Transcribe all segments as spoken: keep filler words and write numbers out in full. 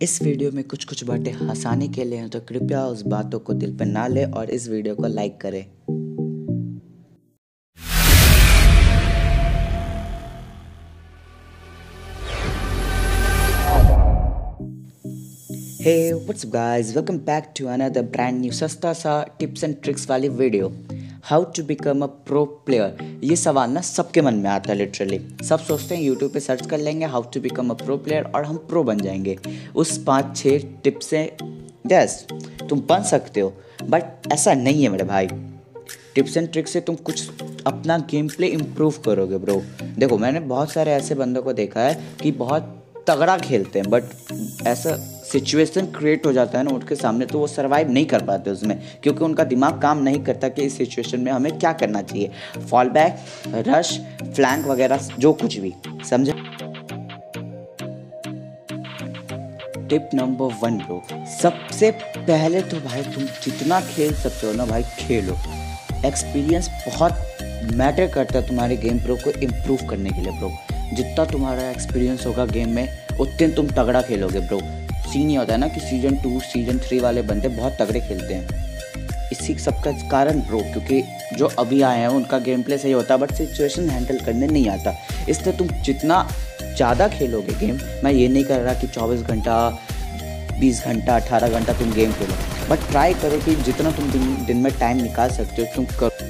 इस वीडियो में कुछ कुछ बातें हंसाने के लिए हैं, तो कृपया उस बातों को दिल पर ना ले और इस वीडियो को लाइक करें। Hey, what's up guys? Welcome back to another brand new सस्ता सा टिप्स एंड ट्रिक्स वाली video. How to become a pro player. ये सवाल ना सबके मन में आता है लिटरली। सब सोचते हैं यूट्यूब पे सर्च कर लेंगे how to become a pro player और हम प्रो बन जाएंगे। उस पाँच छः टिप्स से यस तुम बन सकते हो, बट ऐसा नहीं है मेरे भाई। टिप्स एंड ट्रिक्स से तुम कुछ अपना गेम प्ले इम्प्रूव करोगे ब्रो। देखो, मैंने बहुत सारे ऐसे बंदों को देखा है कि बहुत तगड़ा खेलते हैं, बट ऐसा सिचुएशन क्रिएट हो जाता है ना उनके सामने, तो वो सरवाइव नहीं कर पाते उसमें, क्योंकि उनका दिमाग काम नहीं करता कि इस सिचुएशन में हमें क्या करना चाहिए। फॉल बैक, रश, फ्लैंक वगैरह जो कुछ भी, समझे। टिप नंबर वन ब्रो, सबसे पहले तो भाई तुम जितना खेल सकते हो ना भाई खेलो। एक्सपीरियंस बहुत मैटर करता है तुम्हारे गेम प्रो को इम्प्रूव करने के लिए ब्रो। जितना तुम्हारा एक्सपीरियंस होगा गेम में उतने तुम तगड़ा खेलोगे ब्रो। सीन ये होता है ना कि सीजन टू सीजन थ्री वाले बंदे बहुत तगड़े खेलते हैं। इसी सबका कारण ब्रो, क्योंकि जो अभी आए हैं उनका गेम प्ले सही होता है बट सिचुएशन हैंडल करने नहीं आता। इसलिए तुम जितना ज़्यादा खेलोगे गेम, मैं ये नहीं कर रहा कि चौबीस घंटा बीस घंटा अठारह घंटा तुम गेम खेलो, बट ट्राई करो कि जितना तुम दिन, दिन में टाइम निकाल सकते हो तुम करो।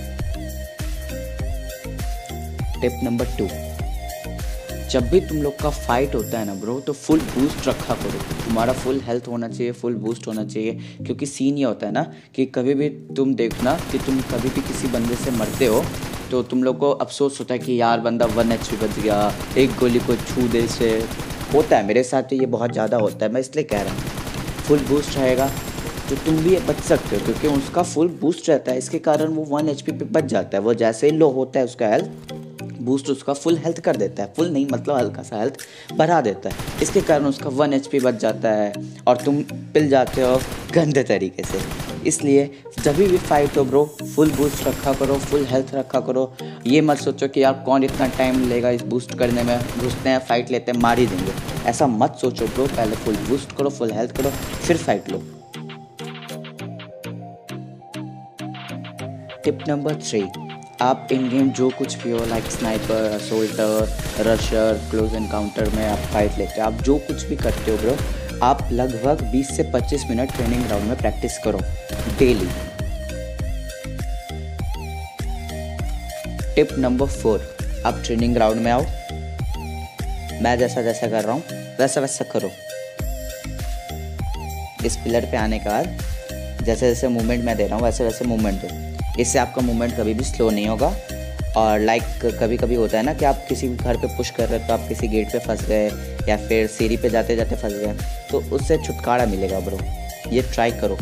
टिप नंबर टू, जब भी तुम लोग का फाइट होता है ना ब्रो, तो फुल बूस्ट रखा करो। तुम्हारा फुल हेल्थ होना चाहिए, फुल बूस्ट होना चाहिए, क्योंकि सीन ये होता है ना कि कभी भी तुम देखना कि तुम कभी भी किसी बंदे से मरते हो तो तुम लोग को अफसोस होता है कि यार बंदा वन एच पी बच गया, एक गोली को छू दे से। होता है मेरे साथ, ये बहुत ज़्यादा होता है, मैं इसलिए कह रहा हूँ फुल बूस्ट रहेगा तो तुम भी बच सकते हो, क्योंकि उसका फुल बूस्ट रहता है। इसके कारण वो वन एच पी पे बच जाता है। वो जैसे ही लो होता है उसका हेल्थ बूस्ट उसका फुल हेल्थ कर देता है। फुल नहीं मतलब हल्का सा हेल्थ बढ़ा देता है। इसके कारण उसका वन एच पी बच जाता है और तुम पिल जाते हो गंदे तरीके से। इसलिए जब भी फाइट हो ब्रो, फुल बूस्ट रखा करो, फुल हेल्थ रखा करो। ये मत सोचो कि यार कौन इतना टाइम लेगा इस बूस्ट करने में, घुसते हैं फाइट लेते हैं मार ही देंगे। ऐसा मत सोचो ब्रो, पहले फुल बूस्ट करो, फुल हेल्थ करो, फिर फाइट लो। टिप नंबर थ्री, आप इन गेम जो कुछ भी हो like sniper, assaulter, rusher, close encounter में आप फाइट लेते हो, आप जो कुछ भी करते हो ब्रो, आप लगभग बीस से पच्चीस मिनट ट्रेनिंग ग्राउंड में प्रैक्टिस करो डेली। टिप नंबर फोर, आप ट्रेनिंग ग्राउंड में आओ, मैं जैसा जैसा कर रहा हूँ वैसा वैसा करो। इस पिलर पे आने के बाद जैसे जैसे मूवमेंट मैं दे रहा हूँ वैसे वैसे मूवमेंट दो। इससे आपका मूवमेंट कभी भी स्लो नहीं होगा। और लाइक कभी कभी होता है ना कि आप किसी घर पे पुश कर रहे हो तो आप किसी गेट पे फंस गए या फिर सीढ़ी पे जाते जाते फंस गए, तो उससे छुटकारा मिलेगा ब्रो। ये ट्राई करो।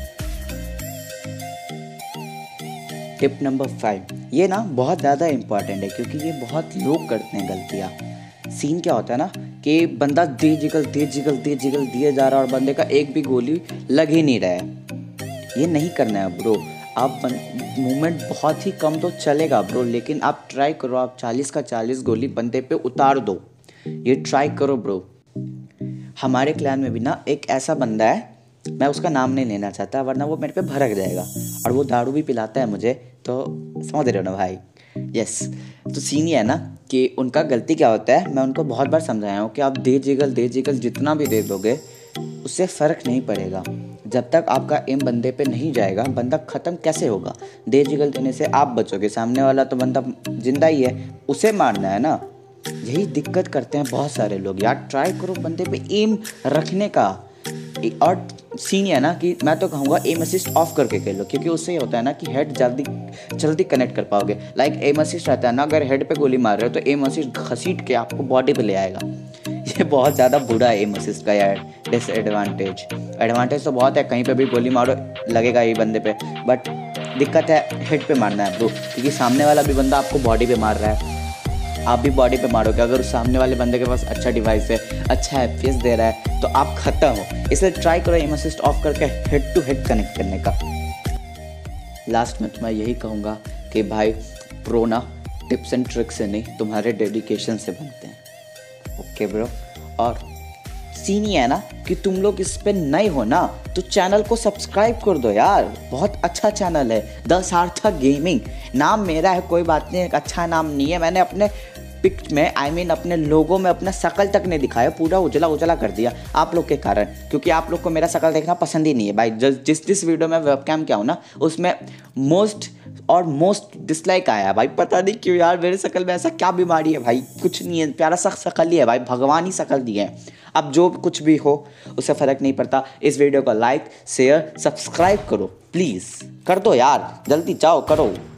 टिप नंबर फाइव, ये ना बहुत ज़्यादा इम्पॉर्टेंट है, क्योंकि ये बहुत लोग करते हैं गलतियाँ। सीन क्या होता है ना कि बंदा दे जिगल दे जिगल दे जिगल दिए जा रहा है और बंदे का एक भी गोली लग ही नहीं रहा है। ये नहीं करना है ब्रो। आप मूवमेंट बहुत ही कम तो चलेगा ब्रो, लेकिन आप ट्राई करो, आप चालीस का चालीस गोली बंदे पे उतार दो। ये ट्राई करो ब्रो। हमारे क्लैन में भी ना एक ऐसा बंदा है, मैं उसका नाम नहीं लेना चाहता वरना वो मेरे पे भड़क जाएगा, और वो दारू भी पिलाता है मुझे, तो समझ रहे हो ना भाई। यस, तो सीन ये है ना कि उनका गलती क्या होता है, मैं उनको बहुत बार समझाया हूँ कि आप दे जिगल दे जिगल जितना भी दे दोगे उससे फ़र्क नहीं पड़ेगा। जब तक आपका एम बंदे पे नहीं जाएगा बंदा ख़त्म कैसे होगा। दे जिगल देने से आप बचोगे, सामने वाला तो बंदा जिंदा ही है, उसे मारना है ना। यही दिक्कत करते हैं बहुत सारे लोग। यार ट्राई करो बंदे पे एम रखने का। और सीन है ना कि मैं तो कहूँगा एम असिस्ट ऑफ करके खेलो, क्योंकि उससे ये होता है ना कि हेड जल्दी जल्दी कनेक्ट कर पाओगे। लाइक एम असिस्ट रहता है ना, अगर हेड पे गोली मार रहे हो तो एम असिस्ट घसीट के आपको बॉडी पे ले आएगा। ये बहुत ज़्यादा बुरा है एम असिस्ट का यार डिसएडवांटेज। एडवांटेज तो बहुत है, कहीं पे भी गोली मारो लगेगा ये बंदे पे, बट दिक्कत है हेड पे मारना है ब्रो, क्योंकि सामने वाला भी बंदा आपको बॉडी पे मार रहा है, आप भी बॉडी पे मारोगे। अगर उस सामने वाले बंदे के पास अच्छा डिवाइस है, अच्छा एफपीएस दे रहा है, तो आप खत्म हो। इसलिए ट्राई करो एम असिस्ट ऑफ करके हेड टू हेड कनेक्ट करने का। लास्ट में तो मैं यही कहूँगा कि भाई प्रो ना टिप्स एंड ट्रिक्स से नहीं, तुम्हारे डेडिकेशन से बनते हैं। ओके ब्रो, और सीन ये है ना कि तुम लोग इस पे नए हो ना तो चैनल को सब्सक्राइब कर दो यार, बहुत अच्छा चैनल है द सार्थक गेमिंग। नाम मेरा है, कोई बात नहीं, एक अच्छा नाम नहीं है। मैंने अपने पिक में आई I मीन mean, अपने लोगों में अपना शकल तक नहीं दिखाया, पूरा उजला उजला कर दिया आप लोग के कारण, क्योंकि आप लोग को मेरा शकल देखना पसंद ही नहीं है भाई। जिस जिस वीडियो में वेबकैम क्या हो ना उसमें मोस्ट और मोस्ट डिसलाइक आया भाई, पता नहीं क्यों यार। मेरे शकल में ऐसा क्या बीमारी है भाई, कुछ नहीं है, प्यारा सा शकल ही है भाई, भगवान ही शकल दिए हैं। अब जो कुछ भी हो उससे फ़र्क नहीं पड़ता। इस वीडियो को लाइक शेयर सब्सक्राइब करो, प्लीज़ कर दो यार, जल्दी जाओ करो।